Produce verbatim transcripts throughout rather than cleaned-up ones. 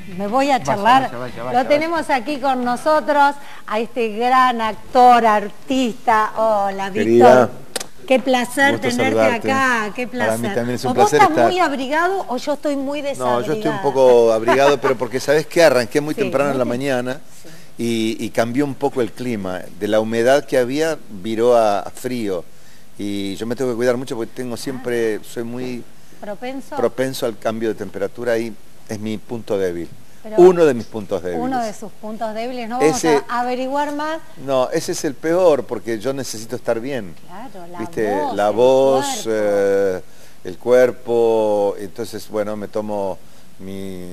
me voy a charlar. Vaya, vaya, vaya, Lo tenemos vaya. aquí con nosotros a este gran actor, artista. Hola, Víctor. Querida, qué placer gusto tenerte saludarte. acá, qué placer. Para mí también es un o vos placer estás estar. muy abrigado o yo estoy muy desabrigada. No, yo estoy un poco abrigado, pero porque ¿sabes qué? Arranqué muy Sí, temprano en la muy tem- mañana Sí. y, y cambió un poco el clima. De la humedad que había, viró a, a frío. Y yo me tengo que cuidar mucho porque tengo siempre, soy muy ¿Propenso? propenso al cambio de temperatura y es mi punto débil. Pero Uno de mis puntos débiles. Uno de sus puntos débiles. No vamos Ese- a averiguar más. No, ese es el peor porque yo necesito estar bien. Claro, la ¿Viste? voz, La el voz, cuerpo. eh, el cuerpo, entonces bueno, me tomo mi-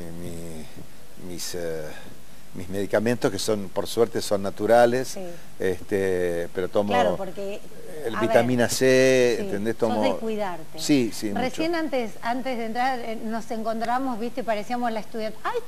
mi- mis, eh, mis medicamentos que son, por suerte, son naturales, Sí. este, pero tomo Claro, porque el a vitamina ver, C, sí, ¿entendés? sos Tomo... de cuidarte. Sí, sí, Recién mucho. antes, antes de entrar eh, nos encontramos, viste, parecíamos la estudiante. ¡Ay,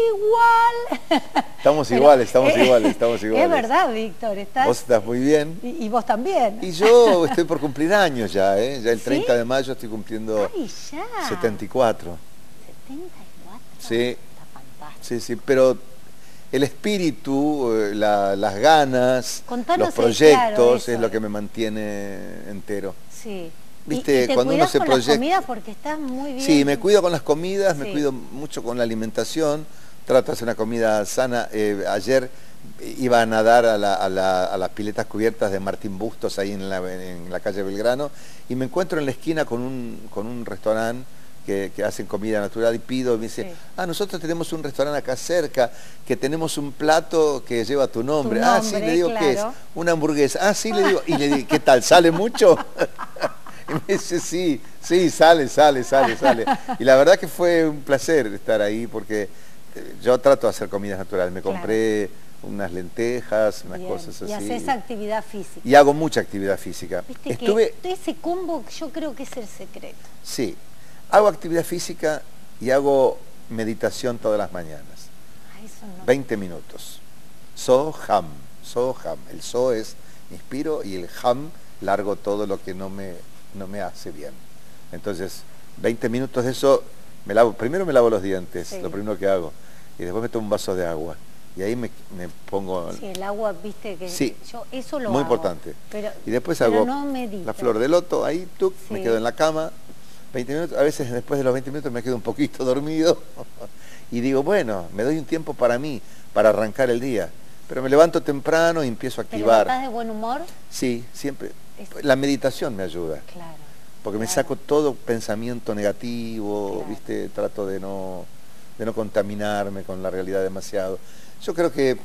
estás igual! Estamos Pero, iguales, estamos eh, iguales, estamos iguales. Es verdad, Víctor, estás... Vos estás muy bien. Y, y vos también. Y yo estoy por cumplir años ya, ¿eh? Ya el ¿Sí? treinta de mayo estoy cumpliendo ¡Ay, ya! setenta y cuatro. setenta y cuatro. Sí. Está fantástico. Sí, sí, pero el espíritu, eh, la- las ganas, Contanos, los eh, proyectos claro, eso. es lo que me mantiene entero. Sí. Viste, ¿Y, y te cuando uno cuidás se con proyecta- las comidas porque estás muy bien? Sí, me cuido con las comidas, me Sí. cuido mucho con la alimentación, trato de hacer una comida sana. Eh, ayer iba a nadar a, la- a la- a las piletas cubiertas de Martín Bustos ahí en la, en la calle Belgrano y me encuentro en la esquina con un, con un restaurante que, que hacen comida natural y pido, y me dice, Sí. ah, nosotros tenemos un restaurante acá cerca, que tenemos un plato que lleva tu nombre. Tu ah, sí, nombre, le digo, ¿qué es? claro. Una hamburguesa. Ah, sí, le digo, y le digo, ¿qué tal? ¿Sale mucho? Y me dice, sí, sí, sale, sale, sale, sale. Y la verdad que fue un placer estar ahí porque eh, yo trato de hacer comidas naturales. Me Claro. compré unas lentejas, unas Bien. cosas así. Y haces actividad física. Y hago mucha actividad física. Viste Estuve, que ese combo yo creo que es el secreto. sí, hago actividad física y hago meditación todas las mañanas. Ah, eso no. veinte minutos. So ham, so ham. El so es inspiro y el ham largo todo lo que no me, no me hace bien. Entonces, veinte minutos de eso, me lavo, primero me lavo los dientes, Sí. lo primero que hago, y después me tomo un vaso de agua. Y ahí me, me pongo... Sí, el agua, viste que Sí, yo eso lo muy hago, importante. Pero, Y después pero hago no medito. la flor de loto, ahí tuc, me Sí. quedo en la cama, veinte minutos, a veces después de los veinte minutos me quedo un poquito dormido y digo, bueno, me doy un tiempo para mí, para arrancar el día. Pero me levanto temprano y empiezo a ¿Te activar. levantás de buen humor? Sí, siempre. Es- La meditación me ayuda, Claro. porque me claro. saco todo pensamiento negativo, Claro. ¿viste? Trato de no, de no contaminarme con la realidad demasiado. Yo creo que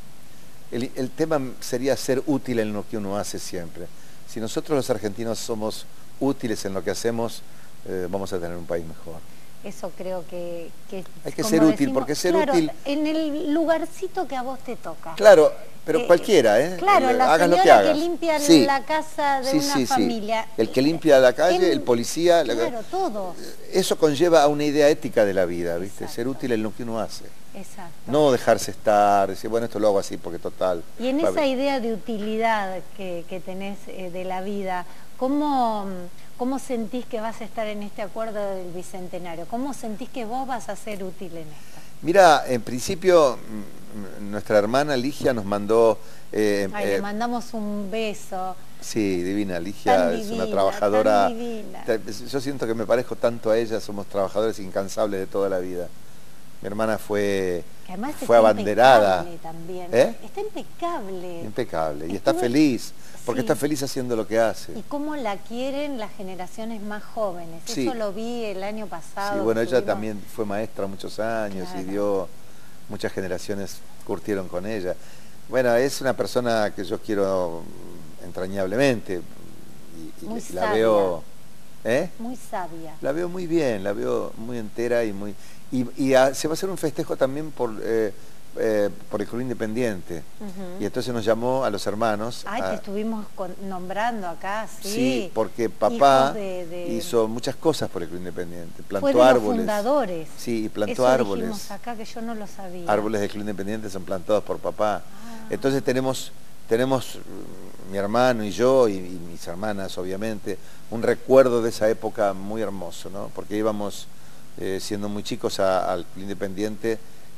el, el tema sería ser útil en lo que uno hace siempre. Si nosotros los argentinos somos útiles en lo que hacemos, eh, vamos a tener un país mejor. Eso creo que... que Hay que como ser útil, decimos, porque ser claro, útil- en el lugarcito que a vos te toca. Claro, pero Eh, cualquiera, ¿eh? Claro, El- la hagas lo que señora que, hagas. limpia Sí. la casa de Sí, una sí, sí. familia. El que limpia la calle, En- el policía, la- Claro, todo. eso conlleva a una idea ética de la vida, ¿viste? Exacto. Ser útil en lo que uno hace. Exacto. No dejarse estar, decir, bueno, esto lo hago así porque total. Y en va esa bien. idea de utilidad que, que tenés eh, de la vida, ¿cómo, ¿cómo sentís que vas a estar en este acuerdo del Bicentenario? ¿Cómo sentís que vos vas a ser útil en esto? Mira, en principio, mm, nuestra hermana Ligia nos mandó... eh, Ay, eh, le mandamos un beso. sí, divina, Ligia Tan es una divina, trabajadora... tan divina. te- Yo siento que me parezco tanto a ella, somos trabajadores incansables de toda la vida. Mi hermana fue, Que además fue está abanderada. impecable también. ¿Eh? Está impecable. Impecable. Y está Estuve- feliz, porque Sí. está feliz haciendo lo que hace. Y cómo la quieren las generaciones más jóvenes. Sí. Eso lo vi el año pasado. Sí, bueno, ella estuvimos- también fue maestra muchos años y Claro. dio, muchas generaciones curtieron con ella. Bueno, es una persona que yo quiero entrañablemente y, y- Muy y la sabia. veo, ¿eh? Muy sabia. La veo muy bien, la veo muy entera y muy... Y, y a- se va a hacer un festejo también por, eh, eh, por el Club Independiente. Ujú. Y entonces nos llamó a los hermanos. Ay, a- te estuvimos con- nombrando acá, sí. Sí, porque papá Hijos de- de- hizo muchas cosas por el Club Independiente. Plantó Fue de los árboles. fundadores. Sí, y plantó Eso árboles. dijimos acá que yo no lo sabía. Árboles del Club Independiente son plantados por papá. Ah. Entonces tenemos, tenemos mm, mi hermano y yo, y, y mis hermanas obviamente, un recuerdo de esa época muy hermoso, ¿no? Porque íbamos eh, siendo muy chicos a- al Club Independiente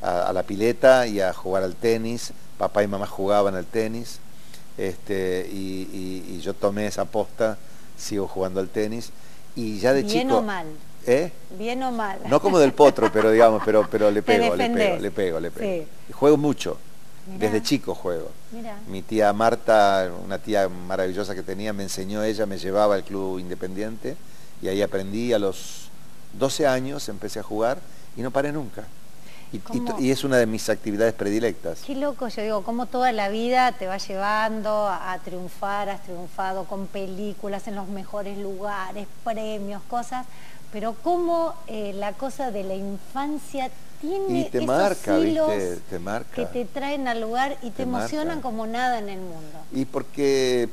a, a la pileta y a jugar al tenis. Papá y mamá jugaban al tenis, este, y, y, y yo tomé esa posta, sigo jugando al tenis. Y ya de Bien chico... o mal. ¿Eh? Bien o mal. No como del potro, pero digamos, pero, pero le pego, le defendés. pego, le pego, le pego. Sí. Juego mucho. Mirá. Desde chico juego. Mirá. Mi tía Marta, una tía maravillosa que tenía, me enseñó ella, me llevaba al club independiente y ahí aprendí. A los doce años empecé a jugar y no paré nunca. Y, y, y es una de mis actividades predilectas. Qué loco, yo digo, cómo toda la vida te va llevando a, a triunfar, has triunfado con películas en los mejores lugares, premios, cosas, pero cómo eh, la cosa de la infancia tiene y te esos marca, hilos ¿viste? Te marca. Que te traen al lugar y te, te emocionan marca. Como nada en el mundo. Y porque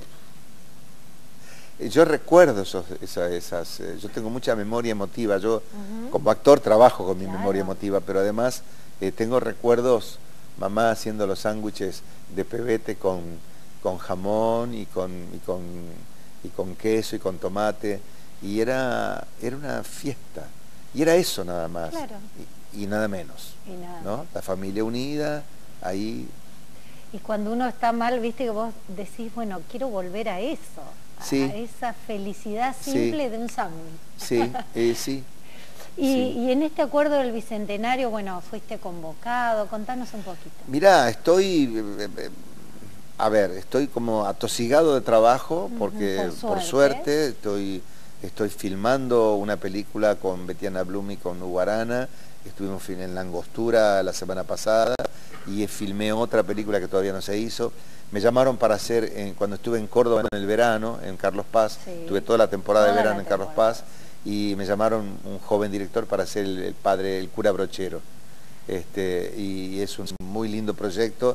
yo recuerdo esos, esas, esas eh, yo tengo mucha memoria emotiva, yo uh-huh. como actor trabajo con mi claro. memoria emotiva, pero además eh, tengo recuerdos, mamá haciendo los sándwiches de pebete con, con jamón y con, y, con, y con queso y con tomate, y era, era una fiesta, y era eso nada más, claro. y, y nada menos, y nada. ¿no? La familia unida, ahí... Y cuando uno está mal, viste que vos decís, bueno, quiero volver a eso. Sí. A esa felicidad simple sí. de un sándwich. Sí, eh, sí. y, sí. y en este acuerdo del Bicentenario, bueno, fuiste convocado, contanos un poquito. Mirá, estoy, eh, eh, a ver, estoy como atosigado de trabajo, porque uh-huh, por, suerte. por suerte estoy, estoy filmando una película con Betiana Blum y con Uguarana, estuvimos en La Angostura la semana pasada, y filmé otra película que todavía no se hizo. Me llamaron para hacer, eh, cuando estuve en Córdoba en el verano, en Carlos Paz, sí. tuve toda la temporada toda de verano en Carlos Paz, y me llamaron un joven director para hacer el, el padre, el cura brochero. Este, y es un muy lindo proyecto,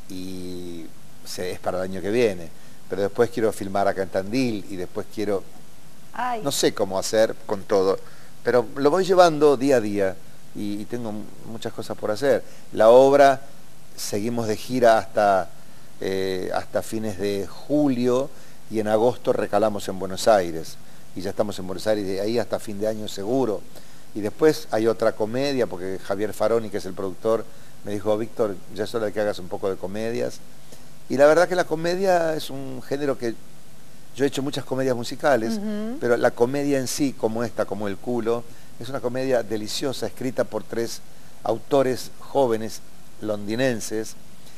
y se, es para el año que viene. Pero después quiero filmar acá en Tandil, y después quiero... Ay. No sé cómo hacer con todo, pero lo voy llevando día a día, y, y tengo muchas cosas por hacer. La obra, seguimos de gira hasta... Eh, hasta fines de julio, y en agosto recalamos en Buenos Aires, y ya estamos en Buenos Aires de ahí hasta fin de año seguro. Y después hay otra comedia, porque Javier Faroni, que es el productor, me dijo, Víctor, ya es hora de que hagas un poco de comedias. Y la verdad que la comedia es un género que yo he hecho muchas comedias musicales, uh-huh. pero la comedia en sí, como esta, como El culo, es una comedia deliciosa, escrita por tres autores jóvenes londinenses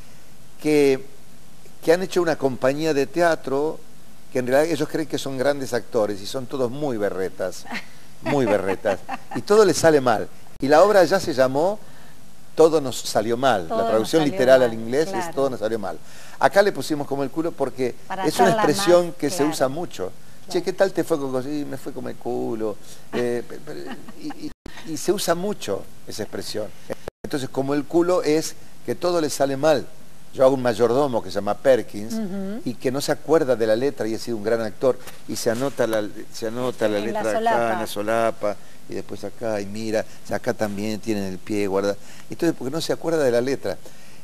que que han hecho una compañía de teatro, que en realidad ellos creen que son grandes actores, y son todos muy berretas, muy berretas, y todo les sale mal. Y la obra ya se llamó Todo nos salió mal, todo la traducción literal mal, al inglés claro. es Todo nos salió mal. Acá le pusimos como el culo porque para es una expresión más, que claro. se usa mucho. Claro. Che, ¿qué tal te fue con cosas? Y me fue como el culo. Eh, y, y, y se usa mucho esa expresión. Entonces, como el culo es que todo le sale mal. Yo hago un mayordomo que se llama Perkins, uh-huh. y que no se acuerda de la letra, y ha sido un gran actor, y se anota la, se anota la letra la acá, en la solapa, y después acá, y mira, acá también tienen el pie guardado. Entonces, porque no se acuerda de la letra.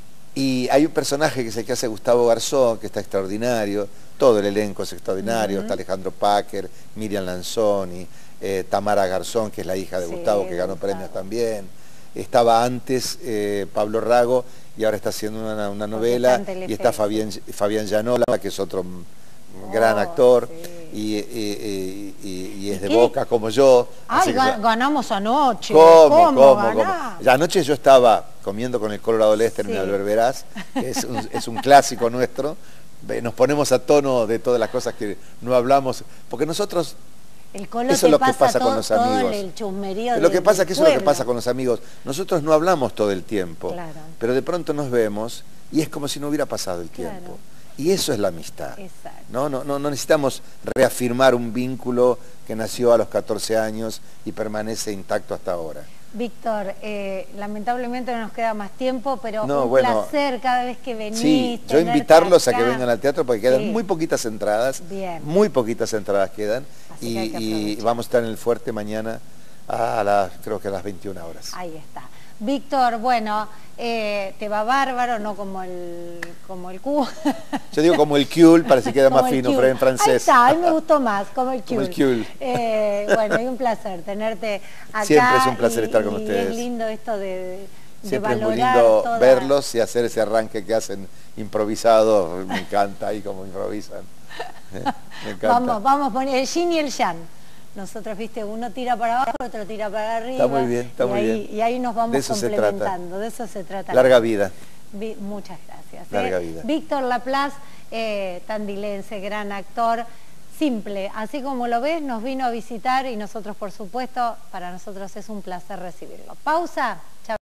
Y hay un personaje que es el que hace Gustavo Garzón, que está extraordinario, todo el elenco es extraordinario, uh-huh. está Alejandro Packer, Miriam Lanzoni, eh, Tamara Garzón, que es la hija de sí, Gustavo, que ganó Gustavo. premios también. Estaba antes eh, Pablo Rago, y ahora está haciendo una, una novela, y está Fabián, Fabián Llanola, que es otro oh, gran actor, sí. y, y, y, y es de ¿Qué? Boca como yo. Ay, ga ganamos anoche. ¿Cómo, cómo, cómo, cómo? Ya anoche yo estaba comiendo con el Colorado Lester sí. en el Alberverás, que es un, es un clásico nuestro. Nos ponemos a tono de todas las cosas que no hablamos, porque nosotros... El colo eso es lo que pasa todo, con los amigos. El chusmerío lo que pasa del que eso pueblo. es lo que pasa con los amigos. Nosotros no hablamos todo el tiempo, claro. pero de pronto nos vemos y es como si no hubiera pasado el tiempo. Claro. Y eso es la amistad. Exacto. ¿No? No, no, no necesitamos reafirmar un vínculo que nació a los catorce años y permanece intacto hasta ahora. Víctor, eh, lamentablemente no nos queda más tiempo, pero no, un bueno, placer cada vez que venís. Sí, yo invitarlos acá. a que vengan al teatro porque quedan sí. muy poquitas entradas, Bien. muy poquitas entradas quedan, Así y, y vamos a estar en el Fuerte mañana a las, creo que a las veintiuna horas. Ahí está. Víctor, bueno, eh, te va bárbaro, no como el como el Q. Yo digo como el Q, para que quede más fino en francés. Ahí está, a mí me gustó más, como el Q. Como el Q. Eh, bueno, y un placer tenerte acá. Siempre es un placer y, estar con y ustedes. es lindo esto de, de, Siempre es muy valorar lindo toda... verlos y hacer ese arranque que hacen improvisado. Me encanta ahí como improvisan. Me encanta. Vamos, vamos a poner el yin y el yang. Nosotros, viste, uno tira para abajo, otro tira para arriba. Está muy bien, está y muy ahí, bien. Y ahí nos vamos de eso complementando, se de eso se trata. Larga vida. Vi, muchas gracias. Larga ¿eh? vida. Víctor Laplace, eh, tandilense, gran actor, simple, así como lo ves, nos vino a visitar y nosotros, por supuesto, para nosotros es un placer recibirlo. Pausa. Chao.